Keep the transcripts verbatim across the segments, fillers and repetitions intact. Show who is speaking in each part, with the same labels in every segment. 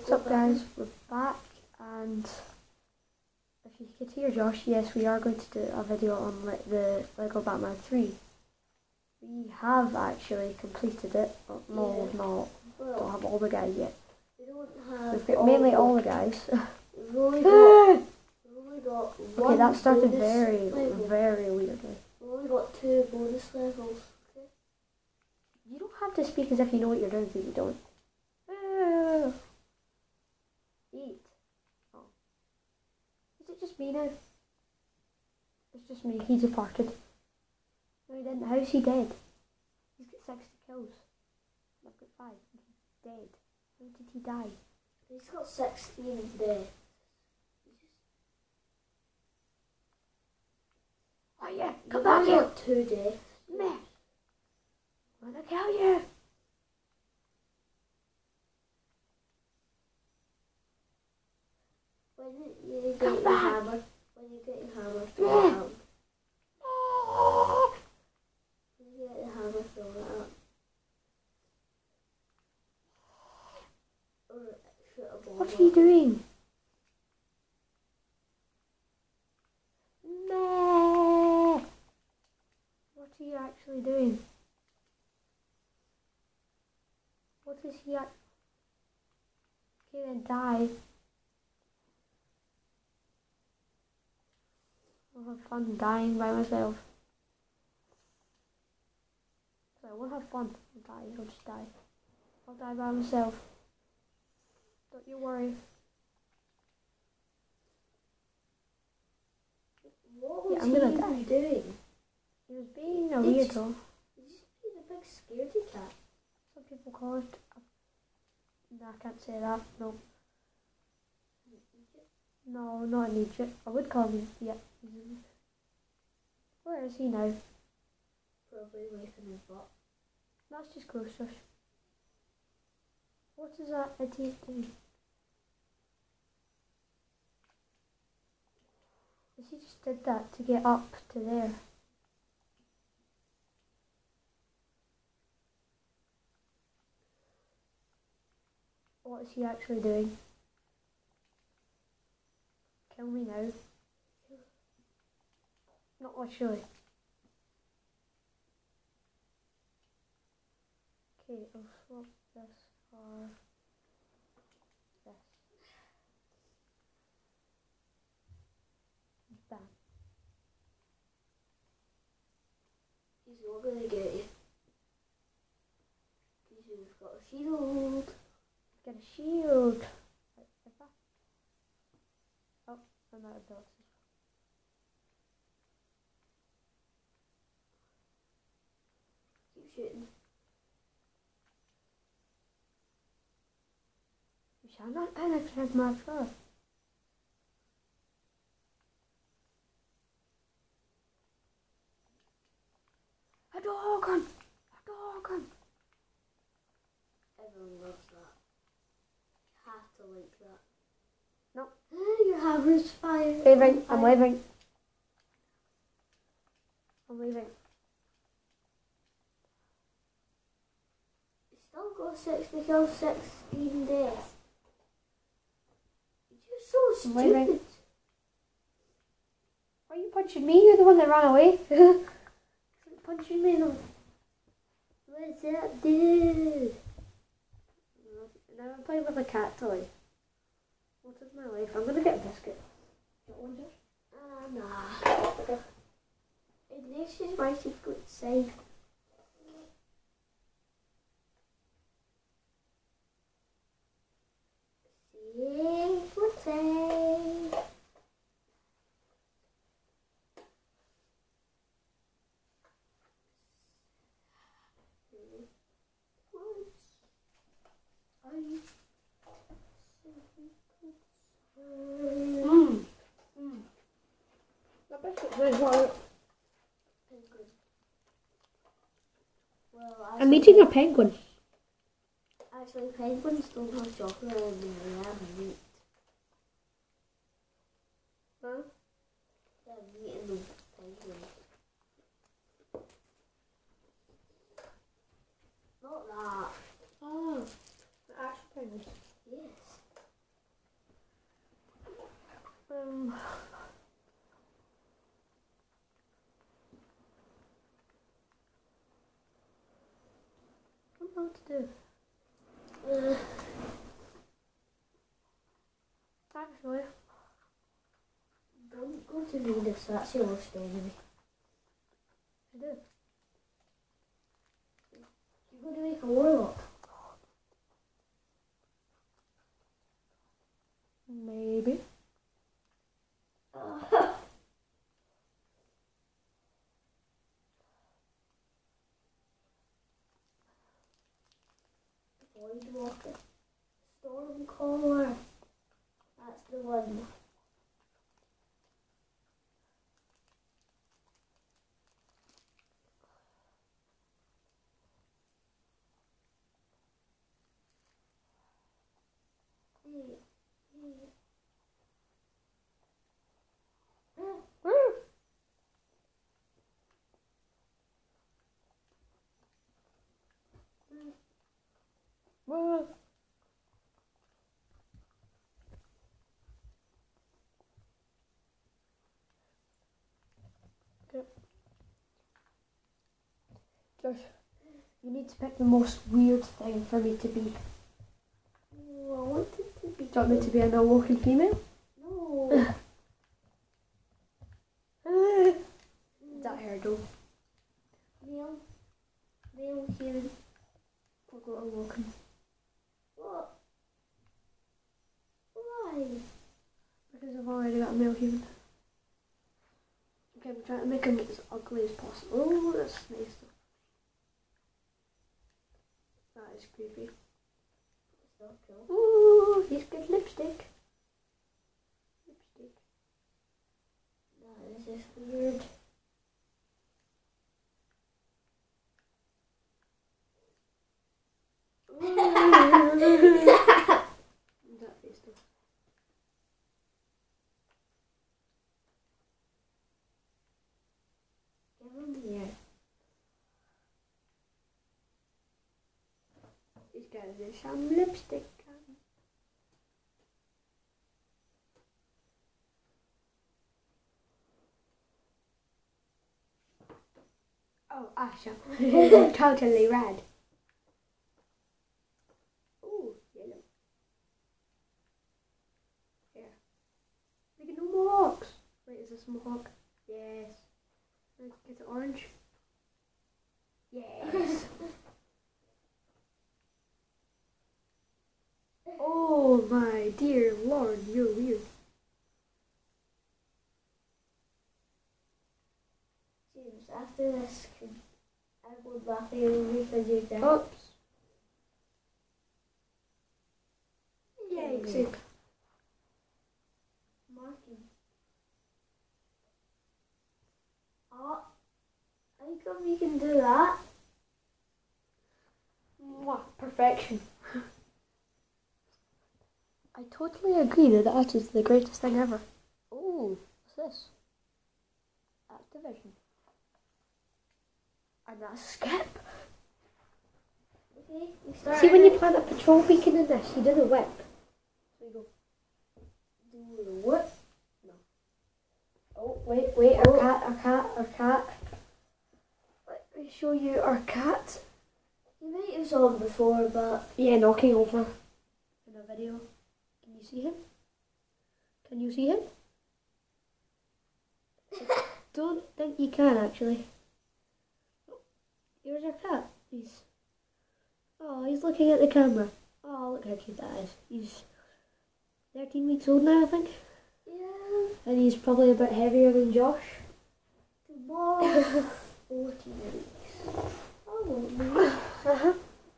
Speaker 1: What's up, guys? We're back, and if you could hear Josh, yes, we are going to do a video on le the Lego Batman three. We have actually completed it. Oh, no,
Speaker 2: Yeah.
Speaker 1: we've not.
Speaker 2: Well,
Speaker 1: Don't have all the guys yet.
Speaker 2: we don't have
Speaker 1: We've got mainly
Speaker 2: the-
Speaker 1: all the guys.
Speaker 2: We've only got, we've only got one
Speaker 1: Okay, that started
Speaker 2: bonus
Speaker 1: very,
Speaker 2: level.
Speaker 1: very weirdly.
Speaker 2: We've only got two bonus levels. Okay.
Speaker 1: You don't have to speak as if you know what you're doing, because you don't. Ah. Eat. Oh. Is it just me now? It's just me. He's departed. No, he didn't. How is he dead? He's got sixty kills. I've got five. He's dead. How did he die?
Speaker 2: He's got sixteen deaths.
Speaker 1: Oh yeah,
Speaker 2: You've
Speaker 1: come back
Speaker 2: only
Speaker 1: here.
Speaker 2: got two deaths.
Speaker 1: Meh. I'm gonna kill you.
Speaker 2: When you get
Speaker 1: Come
Speaker 2: your
Speaker 1: back.
Speaker 2: hammer, when you get your hammer, throw
Speaker 1: Yeah.
Speaker 2: it out.
Speaker 1: Oh.
Speaker 2: When you get your hammer, throw it out. Or shoot a ball.
Speaker 1: What's he doing? Meh. What's he actually doing? What is he at? Okay, then die. I'll have fun dying by myself. So I won't have fun. I'll die. I'll just die. I'll die by myself. Don't you worry.
Speaker 2: What was
Speaker 1: Yeah, I'm gonna
Speaker 2: he
Speaker 1: die.
Speaker 2: even doing?
Speaker 1: He was being a
Speaker 2: It's-
Speaker 1: weirdo.
Speaker 2: He's just being a big scaredy cat.
Speaker 1: Some people call it. No, I can't say that. No. No, not in Egypt. I would call him. Yeah. he's- Where is he now?
Speaker 2: Probably wiping his butt.
Speaker 1: That's just closer. What is that idiot doing? He just did that to get up to there. What is he actually doing? Kill me now. Not literally. Okay, I'll swap this for this. Bam.
Speaker 2: He's not gonna get you. Because you've got a shield.
Speaker 1: Get a shield. Like that. Oh, I'm out of bullets.
Speaker 2: Keep shooting.
Speaker 1: You shall not penetrate my fur. A dog! A dog!
Speaker 2: Everyone loves that. You have to like that.
Speaker 1: No.
Speaker 2: Your hammer's fire.
Speaker 1: Leaving.
Speaker 2: on
Speaker 1: I'm
Speaker 2: fire.
Speaker 1: leaving. I'm leaving.
Speaker 2: You still got sixty kills, sixteen deaths. You're so
Speaker 1: I'm leaving.
Speaker 2: stupid.
Speaker 1: Why are you punching me? You're the one that ran away. Punching me. No.
Speaker 2: What's that do?
Speaker 1: Now I'm playing with a cat toy. What is my life? I'm gonna get a biscuit. Got one, Josh?
Speaker 2: Ah, nah. Ignatius, my secret safe. Secret safe.
Speaker 1: Mmm. Mmm. The biscuit's very hot.
Speaker 2: Penguin. Well,
Speaker 1: I'm
Speaker 2: actually-
Speaker 1: eating a penguin.
Speaker 2: Actually, penguins don't have chocolate in them, they have meat.
Speaker 1: Huh?
Speaker 2: They have meat in the penguins. Not that.
Speaker 1: Oh, the actual penguins.
Speaker 2: Yes.
Speaker 1: do.
Speaker 2: Uh,
Speaker 1: Actually,
Speaker 2: don't go to Venus, that's your worst enemy.
Speaker 1: I do.
Speaker 2: You're going to make a warlock.
Speaker 1: Maybe.
Speaker 2: Uh, Voidwalker. Stormcaller. That's the one. Hey, hey.
Speaker 1: Well, okay. Josh, you need to pick the most weird thing for me to be.
Speaker 2: Oh, I wanted to be.
Speaker 1: Do you want me to be a no-walking female?
Speaker 2: No.
Speaker 1: Is that hair though?
Speaker 2: Male. Male human.
Speaker 1: I'll go to walking.
Speaker 2: What? Why?
Speaker 1: Because I've already got a male human. Okay, I'm trying to make him as ugly as possible. Oh, that's nice though. That is creepy.
Speaker 2: It's not cool.
Speaker 1: Ooh, he's good lipstick. Lipstick.
Speaker 2: That is just weird.
Speaker 1: That face though.
Speaker 2: Give him here.
Speaker 1: He's got some lipstick on. Oh, Asha. Totally red. Ooh, yellow. Here. Look at no mohawks. Wait, is this a mohawk? Yes. Look, is it orange? Yes. Oh my dear lord, you're weird.
Speaker 2: James, after this, could I go back there and refigure that?
Speaker 1: Oops. Yikes.
Speaker 2: Marking. Oh, how come you can do that?
Speaker 1: Mwah, perfection. I totally agree that that is the greatest thing ever. Oh, what's this? Activision. And that's skip.
Speaker 2: Okay, we start.
Speaker 1: See when you plant a patrol beacon in this, you do the whip. So you go.
Speaker 2: do the what?
Speaker 1: Oh, wait, wait, our
Speaker 2: Oh.
Speaker 1: cat, our cat, our cat. Let me show you our cat.
Speaker 2: You might have saw him before, but
Speaker 1: Yeah, knocking over in a video. Can you see him? Can you see him? Don't think you can actually. Here's our cat. He's oh, he's looking at the camera. Oh, look how cute that is. He's thirteen weeks old now, I think,
Speaker 2: yeah,
Speaker 1: and he's probably a bit heavier than Josh.
Speaker 2: tomorrow fourteen weeks. Oh,
Speaker 1: Uh-huh.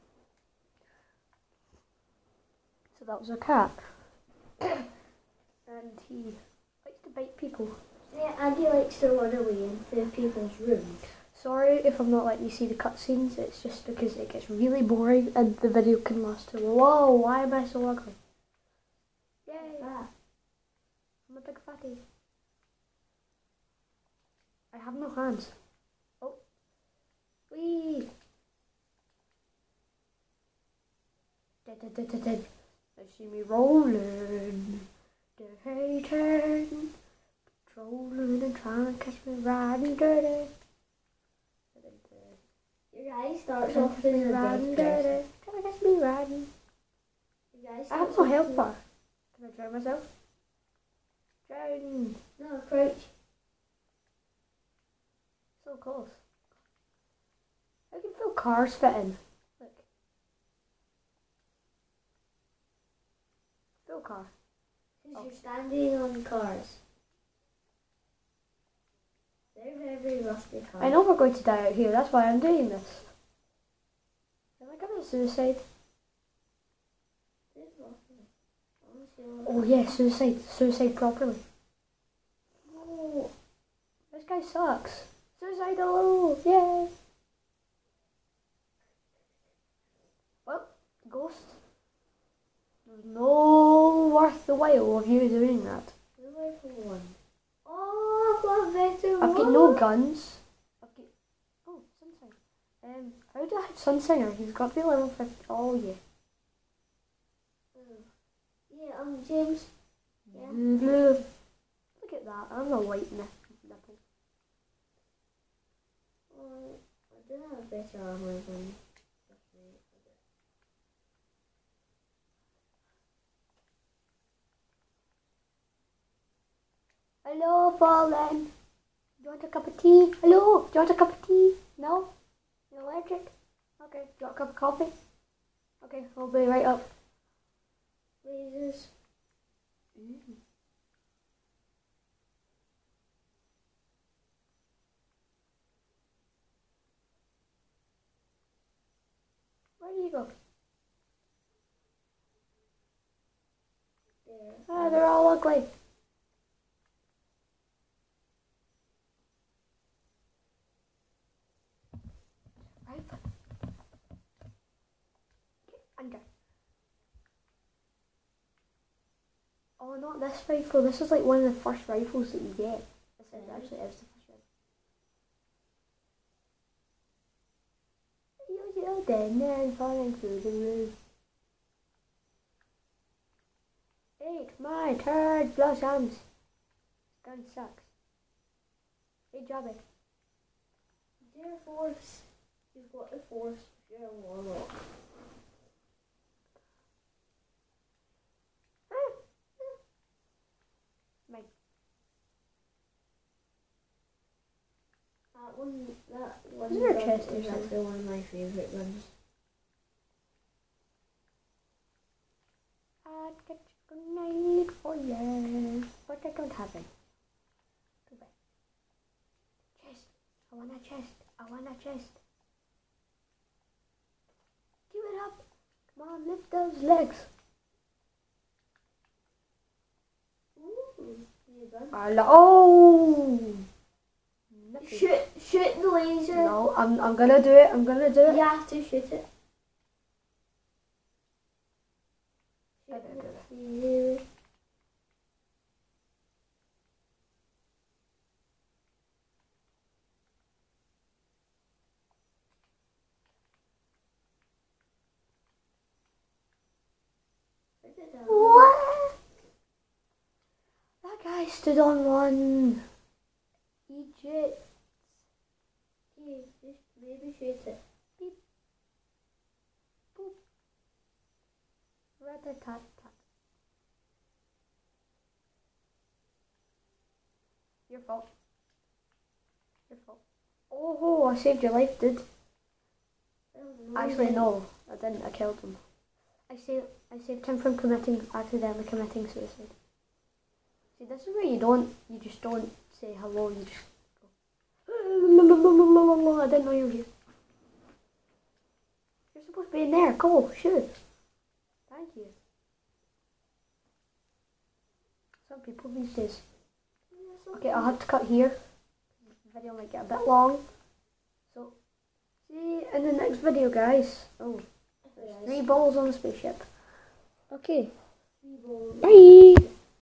Speaker 1: So that was a cat, and he likes to bite people.
Speaker 2: yeah, and he likes to run away into people's rooms.
Speaker 1: Sorry if I'm not letting you see the cutscenes, it's just because it gets really boring and the video can last too long. Whoa, why am I so ugly? Yay,
Speaker 2: Ah,
Speaker 1: I'm a big fatty. I have no hands. Oh. Whee! Da-da-da-da-da. They see me rolling, they're hating, patrolling and trying to catch me riding dirty.
Speaker 2: you're guy starts off as a
Speaker 1: Riding,
Speaker 2: dead person.
Speaker 1: trying to get me riding.
Speaker 2: The guy
Speaker 1: I
Speaker 2: starts
Speaker 1: have no
Speaker 2: off
Speaker 1: help
Speaker 2: as-
Speaker 1: bar. Can I drown myself? Drown.
Speaker 2: No, crouch.
Speaker 1: So close. I can feel cars fit in. Look. Fill car.
Speaker 2: Because
Speaker 1: Oh.
Speaker 2: you're standing on cars. They're very, very rusty cars.
Speaker 1: I know we're going to die out here, that's why I'm doing this. Am I committing suicide?
Speaker 2: They're rusty. Honestly,
Speaker 1: Oh yeah, suicide. Suicide properly.
Speaker 2: no.
Speaker 1: This guy sucks. Suicide hello! Yay! Well, ghost. There's no worth the while of you doing that.
Speaker 2: We're level one. Oh, I've got a better
Speaker 1: I've
Speaker 2: one.
Speaker 1: got no guns. I've got... Oh, Sunsinger. Um, how do I hit Sunsinger? He's got to be level fifty. Oh yeah.
Speaker 2: Oh. Yeah, um, James. Yeah.
Speaker 1: Look at that. I'm not white nip- nipple.
Speaker 2: Oh, I do have better armor than this mate.
Speaker 1: Hello, Fallen. Do you want a cup of tea? Hello, do you want a cup of tea? No? You're allergic? Okay, do you want a cup of coffee? Okay, I'll be right up.
Speaker 2: Lasers.
Speaker 1: Mm. Where do you go?
Speaker 2: There.
Speaker 1: Ah, they're all ugly. Right. Get under. Oh, not this rifle. This is like one of the first rifles that you get. This is
Speaker 2: Yeah.
Speaker 1: actually is the first rifle. Use your den and falling through the roof. Eat my turd blossoms. Gun sucks. Hey, Jobby.
Speaker 2: Dear Force. You've got the Force. You're a warlock.
Speaker 1: Mine.
Speaker 2: That one, that one
Speaker 1: Is there a
Speaker 2: gun
Speaker 1: chest
Speaker 2: is
Speaker 1: or something?
Speaker 2: actually one of my favourite guns.
Speaker 1: I'd get a grenade for you, but I don't have any. Too bad. Chest. I want a chest. I want a chest. Give it up. Come on, lift those legs.
Speaker 2: Ooh, you gun.
Speaker 1: I lo- oh! Nippy.
Speaker 2: Shoot, shoot the laser.
Speaker 1: No, I'm, I'm gonna do it. I'm gonna do it.
Speaker 2: You have to shoot it.
Speaker 1: I don't do it.
Speaker 2: it.
Speaker 1: What? That guy stood on one. Egypt.
Speaker 2: Okay, just maybe shoot it.
Speaker 1: Rat-a-tat-tat. Your fault. Your fault. Oh, I saved your life, dude. Actually, no, I didn't. I killed him. I saved. I saved him from committing accidentally committing suicide. See, this is where you don't. You just don't say hello. You just go. I didn't know you were here. You're supposed to be in there. Go, shoot. Thank you. Some people these days. Okay, I'll have to cut here. The video might get a bit long. So, see you in the next video, guys. Oh, there's three balls on the spaceship. Okay,
Speaker 2: Three balls.
Speaker 1: bye.